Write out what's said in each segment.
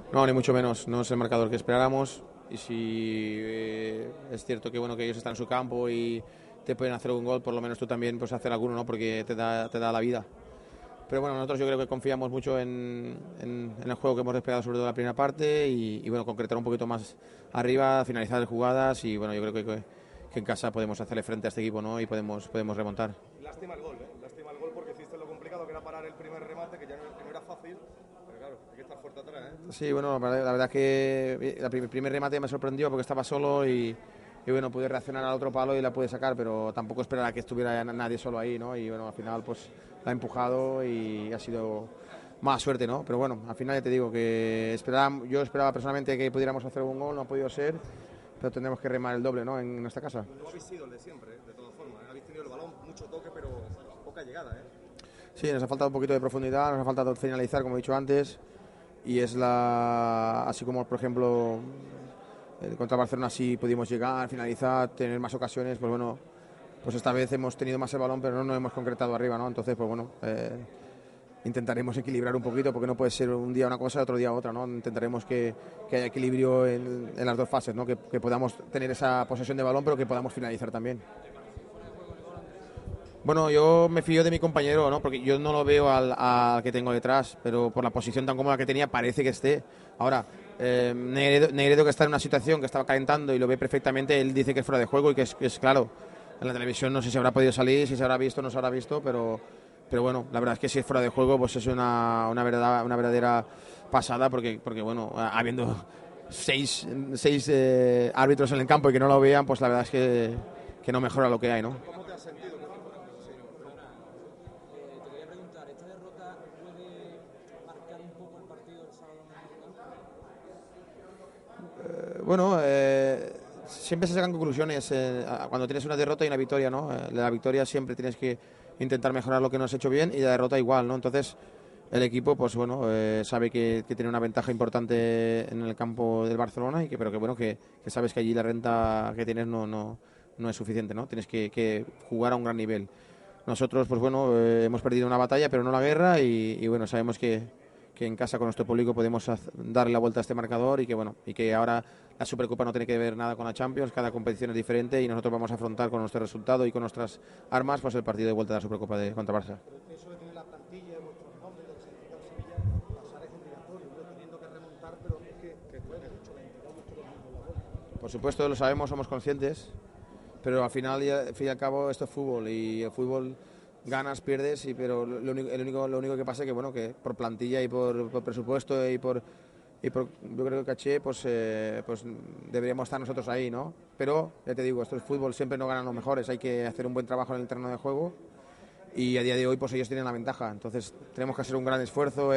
No, ni mucho menos, no es el marcador que esperáramos y si es cierto que bueno que ellos están en su campo y te pueden hacer un gol, por lo menos tú también puedes hacer alguno, ¿no? Porque te da la vida. Pero bueno, nosotros yo creo que confiamos mucho en el juego que hemos desplegado sobre todo en la primera parte y bueno, concretar un poquito más arriba, finalizar jugadas y bueno, yo creo que en casa podemos hacerle frente a este equipo, ¿no? Y podemos remontar. Lástima el gol, ¿eh? Lástima el gol porque hiciste lo complicado que era parar el primer remate, que no era fácil, pero claro, hay que estar fuerte atrás, ¿eh? Sí, bueno, la verdad es que el primer remate me sorprendió porque estaba solo y bueno, pude reaccionar al otro palo y la pude sacar, pero tampoco esperaba que estuviera nadie solo ahí, ¿no? Y bueno, al final pues la he empujado y ha sido más suerte, ¿no? Pero bueno, al final ya te digo que yo esperaba personalmente que pudiéramos hacer un gol, no ha podido ser, pero tendremos que remar el doble, ¿no? En nuestra casa. No habéis sido el de siempre, de todas formas, ¿eh? Habéis tenido el balón, mucho toque, pero poca llegada, ¿eh? Sí, nos ha faltado un poquito de profundidad, nos ha faltado finalizar, como he dicho antes, y es así como por ejemplo contra Barcelona sí pudimos llegar, finalizar, tener más ocasiones, pues bueno, pues esta vez hemos tenido más el balón, pero no nos hemos concretado arriba, ¿no? Entonces, pues bueno, intentaremos equilibrar un poquito, porque no puede ser un día una cosa y otro día otra, ¿no? Intentaremos que haya equilibrio en las dos fases, ¿no? Que podamos tener esa posesión de balón, pero que podamos finalizar también. Bueno, yo me fío de mi compañero, ¿no? Porque yo no lo veo al que tengo detrás, pero por la posición tan cómoda que tenía parece que esté. Ahora, Negredo que está en una situación que estaba calentando y lo ve perfectamente, él dice que es fuera de juego y que es claro. En la televisión no sé si habrá podido salir, si se habrá visto o no se habrá visto, pero bueno, la verdad es que si es fuera de juego, pues es una verdadera pasada, porque bueno, habiendo seis árbitros en el campo y que no lo vean, pues la verdad es que no mejora lo que hay, ¿no? ¿Cómo te has sentido? Te quería preguntar, ¿esta derrota puede marcar un poco el partido del sábado en el campo? Bueno, siempre se sacan conclusiones cuando tienes una derrota y una victoria, ¿no? La victoria siempre tienes que intentar mejorar lo que no has hecho bien y la derrota igual, ¿no? Entonces el equipo, pues bueno, sabe que tiene una ventaja importante en el campo del Barcelona pero que bueno, que sabes que allí la renta que tienes no es suficiente, ¿no? Tienes que jugar a un gran nivel. Nosotros, pues bueno, hemos perdido una batalla, pero no la guerra y bueno, sabemos que en casa con nuestro público podemos darle la vuelta a este marcador y que bueno, y que ahora la Supercopa no tiene que ver nada con la Champions, cada competición es diferente y nosotros vamos a afrontar con nuestro resultado y con nuestras armas pues el partido de vuelta de la Supercopa contra Barça. Eso de tener la plantilla, vuestros nombres, del Sevilla, pasar es obligatorio, teniendo que remontar, pero es que juegue mucho la entidad, mucho los mismos la vuelta. Por supuesto, lo sabemos, somos conscientes, pero al final, al fin y al cabo, esto es fútbol y el fútbol ganas, pierdes, pero lo único que pasa es que, bueno, que por plantilla y por presupuesto y por yo creo que caché, pues deberíamos estar nosotros ahí, ¿no? Pero, ya te digo, esto es fútbol, siempre no ganan los mejores, hay que hacer un buen trabajo en el terreno de juego y a día de hoy pues ellos tienen la ventaja, entonces tenemos que hacer un gran esfuerzo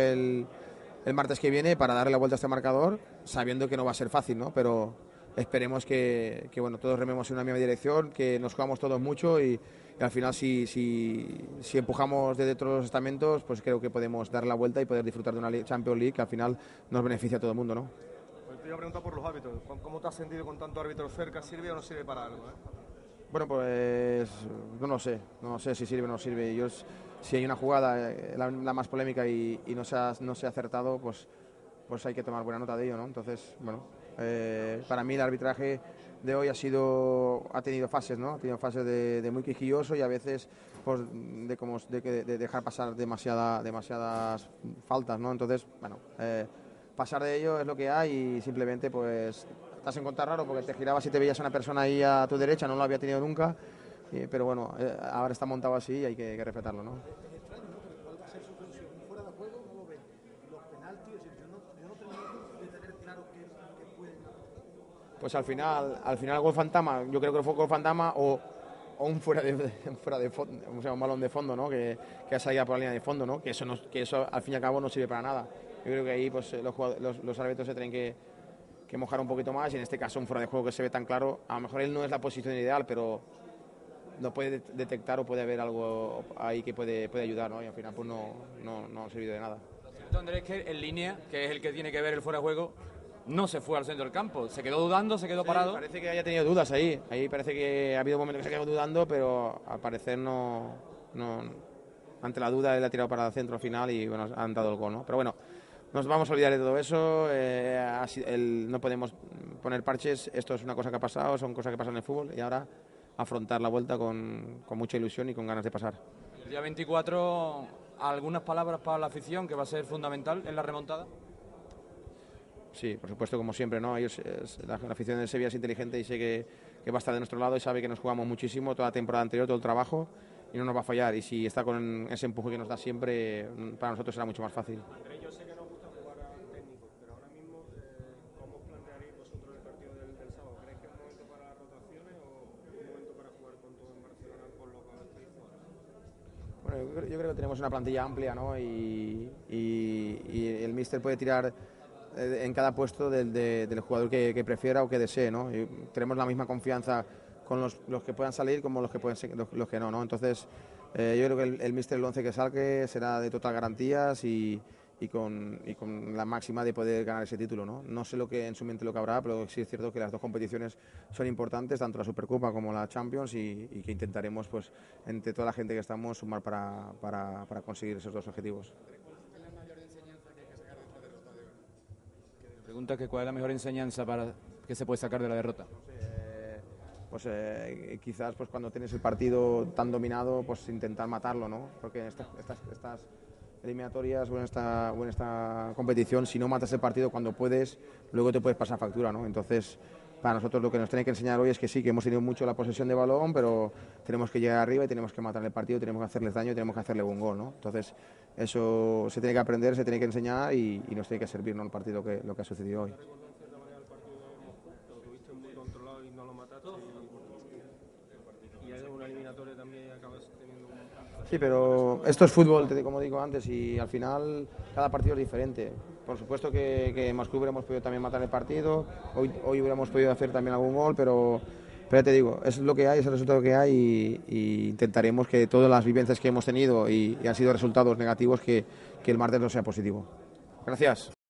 el martes que viene para darle la vuelta a este marcador, sabiendo que no va a ser fácil, ¿no? Pero esperemos que bueno, todos rememos en una misma dirección, que nos jugamos todos mucho y al final si empujamos desde todos los estamentos, pues creo que podemos dar la vuelta y poder disfrutar de una Champions League que al final nos beneficia a todo el mundo, ¿no? Pues te iba a preguntar por los árbitros. ¿Cómo te has sentido con tanto árbitro cerca? ¿Sirve o no sirve para algo? Bueno, pues no sé si sirve o no sirve. Si hay una jugada, la más polémica y no se ha acertado, pues hay que tomar buena nota de ello, ¿no? Entonces, bueno, para mí el arbitraje de hoy ha tenido fases, ¿no? Ha tenido fases de muy quisquilloso y a veces pues, de dejar pasar demasiadas faltas, ¿no? Entonces, bueno, pasar de ello es lo que hay y simplemente pues estás en contra raro porque te girabas y te veías a una persona ahí a tu derecha, no lo había tenido nunca, pero bueno, ahora está montado así y hay que respetarlo, ¿no? Es extraño, ¿no? Porque cuál va a ser su función. Fuera de juego no lo ven. Los penaltis, yo no termino de tener claro que pueden. Pues al final gol fantasma, yo creo que fue gol fantasma o un fuera de fondo, o sea, un balón de fondo, ¿no? Que ha salido por la línea de fondo, ¿no? Que eso al fin y al cabo no sirve para nada. Yo creo que ahí pues los árbitros se tienen que mojar un poquito más y en este caso un fuera de juego que se ve tan claro, a lo mejor él no es la posición ideal, pero lo puede detectar o puede haber algo ahí que puede ayudar, ¿no? Y al final pues no ha servido de nada. Lo cierto, Andrés, es que en línea, que es el que tiene que ver el fuera de juego, no se fue al centro del campo. Se quedó dudando, se quedó parado. Parece que haya tenido dudas ahí. Ahí parece que ha habido momentos que se ha quedado dudando, pero al parecer ante la duda él ha tirado para el centro al final y bueno, han dado el gol, ¿no? Pero bueno, Nos vamos a olvidar de todo eso, no podemos poner parches, esto es una cosa que ha pasado, son cosas que pasan en el fútbol y ahora afrontar la vuelta con mucha ilusión y con ganas de pasar. El día 24, algunas palabras para la afición, que va a ser fundamental en la remontada. Sí, por supuesto, como siempre, ¿no? La afición de Sevilla es inteligente y sé que va a estar de nuestro lado y sabe que nos jugamos muchísimo toda la temporada anterior, todo el trabajo, y no nos va a fallar. Y si está con ese empuje que nos da siempre, para nosotros será mucho más fácil. Andrés, yo sé que nos gusta jugar a técnico, pero ahora mismo, ¿cómo os plantearéis vosotros el partido del sábado? ¿Creéis que es un momento para las rotaciones o es un momento para jugar con todo en Barcelona por lo que estáis ahora? Bueno, yo creo que tenemos una plantilla amplia, ¿no? Y el míster puede tirar en cada puesto del jugador que prefiera o que desee, ¿no? Y tenemos la misma confianza con los que puedan salir como los que pueden los que no, ¿no? Entonces yo creo que el míster, el 11 que salga será de total garantías y con la máxima de poder ganar ese título, ¿no? No sé en su mente lo que habrá, pero sí es cierto que las dos competiciones son importantes, tanto la Supercopa como la Champions, y que intentaremos, pues, entre toda la gente que estamos, sumar para conseguir esos dos objetivos. Pregunta que cuál es la mejor enseñanza que se puede sacar de la derrota. Quizás pues cuando tienes el partido tan dominado, pues intentar matarlo, ¿no? Porque en estas eliminatorias o en esta competición, si no matas el partido cuando puedes, luego te puedes pasar factura, ¿no? Entonces, para nosotros lo que nos tiene que enseñar hoy es que sí, que hemos tenido mucho la posesión de balón, pero tenemos que llegar arriba y tenemos que matar el partido, tenemos que hacerles daño y tenemos que hacerle un gol, ¿no? Entonces, eso se tiene que aprender, se tiene que enseñar y nos tiene que servir, ¿no? El partido lo que ha sucedido hoy. Sí, pero esto es fútbol, como digo antes, y al final cada partido es diferente. Por supuesto que en Moscú hubiéramos podido también matar el partido, hoy hubiéramos podido hacer también algún gol, pero ya te digo, es lo que hay, es el resultado que hay y intentaremos que todas las vivencias que hemos tenido y han sido resultados negativos, que el martes no sea positivo. Gracias.